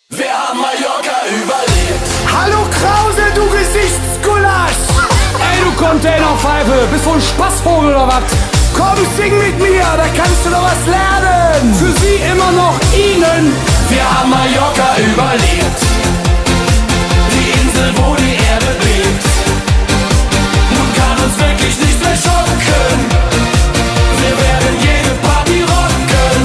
Wir haben Mallorca überlebt. Hallo Krause, du Gesichtsgulasch! Ey, du Containerpfeife, bist du ein Spaßvogel oder was? Komm, sing mit mir, da kannst du noch was lernen! Für sie immer noch ihnen. Wir haben Mallorca überlebt. Die Insel, wo die Erde bebt. Nun kann uns wirklich nichts mehr schocken. Wir werden jede Party rocken.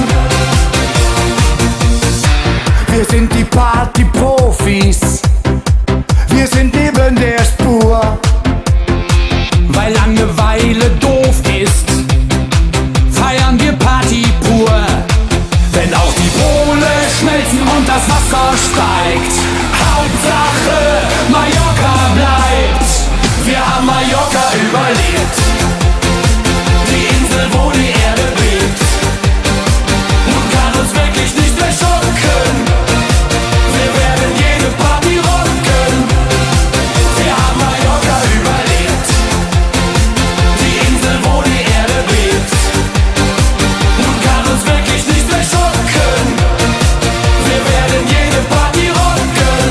Wir sind die Party-Profis. Wir sind neben der Spur. Weil Langeweile doof ist, feiern wir Party pur. Wenn auch die Pole schmelzen und das Wasser steigt, Hauptsache Mallorca bleibt. Wir haben Mallorca überlebt. Die Insel, wo die Erde bebt. Nun kann uns wirklich nichts mehr schocken. Wir werden jede Party rocken. Wir haben Mallorca überlebt. Die Insel, wo die Erde bebt. Nun kann uns wirklich nichts mehr schocken. Wir werden jede Party rocken.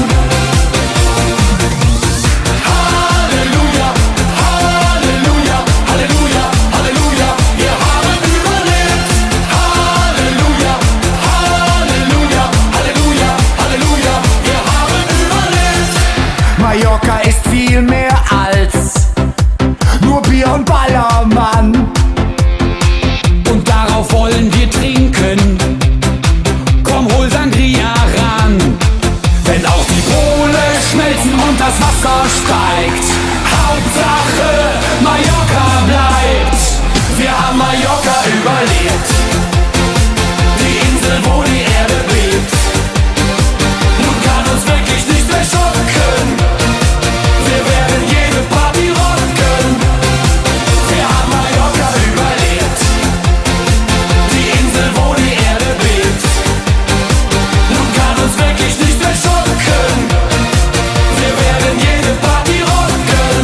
Halleluja, Halleluja, Halleluja, Halleluja. Wir haben überlebt. Halleluja, Halleluja, Halleluja, Halleluja. Wir haben überlebt. Mallorca ist viel mehr als nur Bier und Ballermann. Und darauf wollen wir trinken. Komm, hol Sangria ran. Wenn auch die Pole schmelzen und das Wasser steigt, Hauptsache Mallorca bleibt. Wir haben Mallorca überlebt. Die Insel, wo die Erde bebt. Nun kann uns wirklich nichts mehr schocken. Wir werden jede Party rocken. Wir haben Mallorca überlebt. Die Insel, wo die Erde bebt. Nun kann uns wirklich nichts mehr schocken. Wir werden jede Party rocken.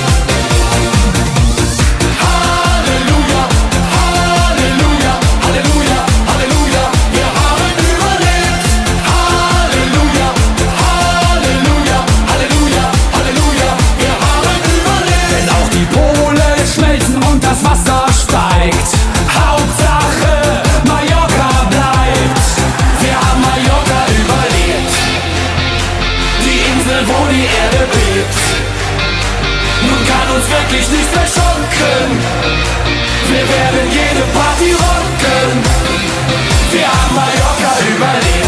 Halleluja, Halleluja, Halleluja, Halleluja. Wir haben überlebt. Halleluja, Halleluja, Halleluja, Halleluja. Wir haben überlebt. Wenn auch die Pole schmelzen und das Wasser steigt, Hauptsache Mallorca bleibt. Wir haben Mallorca überlebt. Die Insel, wo die Erde bebt. Nun kann uns wirklich nichts mehr schocken. Wir werden jede Party rocken. Wir haben Mallorca überlebt.